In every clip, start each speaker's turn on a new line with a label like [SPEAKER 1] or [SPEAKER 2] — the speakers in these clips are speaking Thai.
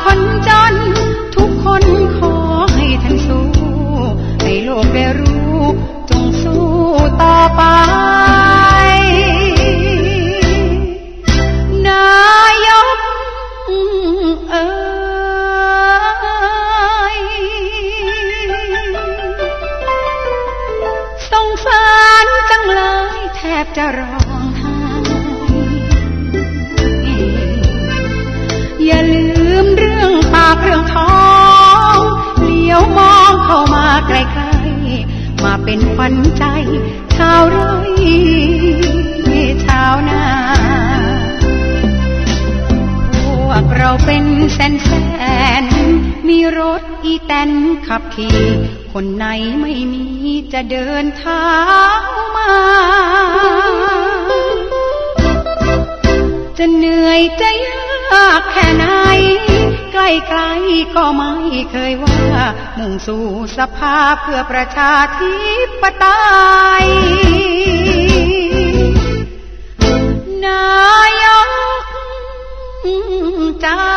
[SPEAKER 1] คนจนทุกคนขอให้ท่านสู้ให้โลกได้รู้จงสู้ต่อไปนายกสงสารจังเลยแทบจะร้องไห้อย่าลืมเรื่องปากเรื่องท้องเลี้ยวมองเข้ามาใกล้ๆมาเป็นขวัญใจชาวไร่ชาวนาพวกเราเป็นแสนมีรถอีแตนขับขี่คนไหนไม่มีจะเดินเท้ามาจะเหนื่อยจะยากแค่ไหนใกล้ๆก็ไม่เคยว่ามุ่งสู่สภาเพื่อประชาธิปไตยนายกจ้า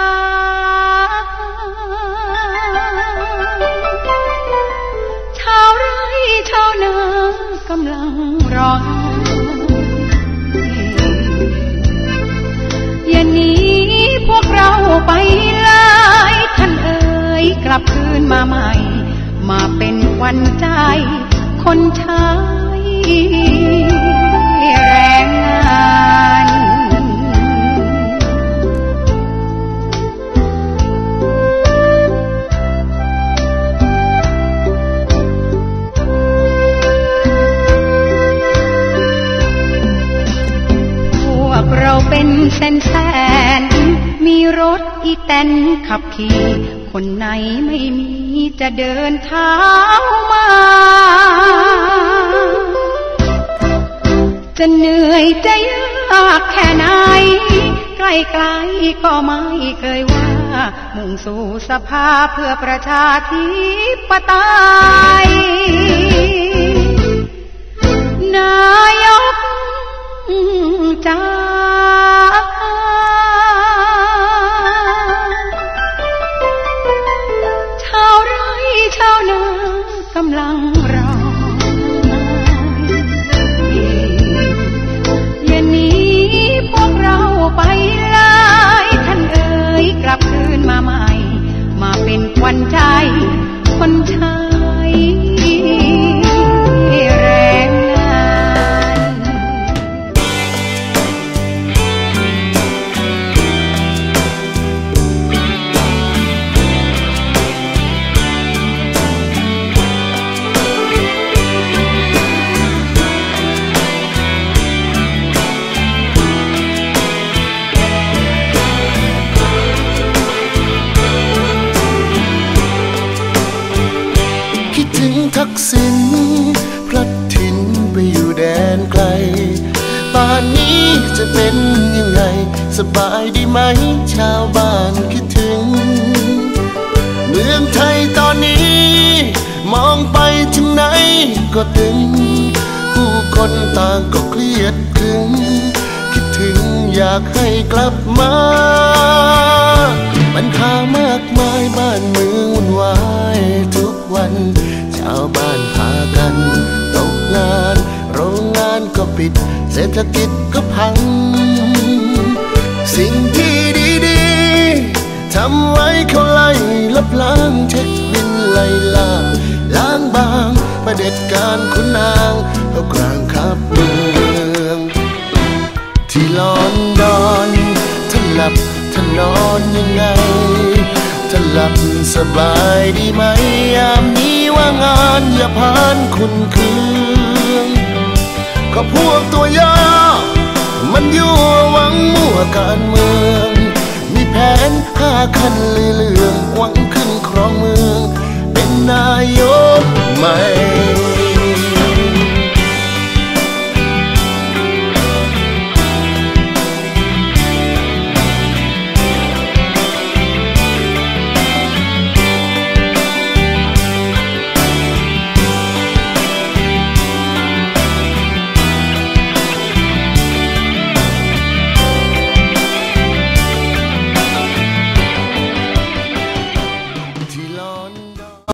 [SPEAKER 1] ชาวไร่ชาวนากำลังรออย่าหนีพวกเราไปเลยท่านเอ๋ยกลับคืนมาใหม่มาเป็นขวัญใจคนใช้แรงงานเราเป็นแสนมีรถอีแตนขับขี่คนไหนไม่มีจะเดินเท้ามาจะเหนื่อยจะยากแค่ไหนใกล้ๆก็ไม่เคยว่ามุ่งสู่สภาเพื่อประชาธิปไตยนายกจ้าชาวไร่ชาวนากำลังรออย่าหนีพวกเราไปเลยท่านเอ๋ยกลับคืนมาใหม่มาเป็นขวัญใจคนใช้แรงงาน
[SPEAKER 2] ทักษิณพลัดถิ่นไปอยู่แดนไกลป่านนี้จะเป็นยังไงสบายดีไหมชาวบ้านคิดถึงเมืองไทยตอนนี้มองไปถึงไหนก็ตึงผู้คนต่างก็เครียดครึ้งคิดถึงอยากให้กลับมาปัญหามากมายบ้านเมืองวุ่นวายทุกวันชาวบ้านพากันตกงานโรงงานก็ปิดเศรษฐกิจก็พังสิ่งที่ดีๆทำไว้เขาไล่ลับล้างเช็คบินไล่ล่าล้างบางประเด็จการคุณนางเขากลางขับเมืองที่ลอนดอนท่านหลับท่านนอนยังไงท่านหลับสบายดีไหมยามนี้ว่างานอย่าพานคุณคืนก็พวกตัวย่อมันยั่วหวังมั่วการเมืองมีแผน5 คันเหลืองหวังขึ้นครองเมืองเป็นนายกใหม่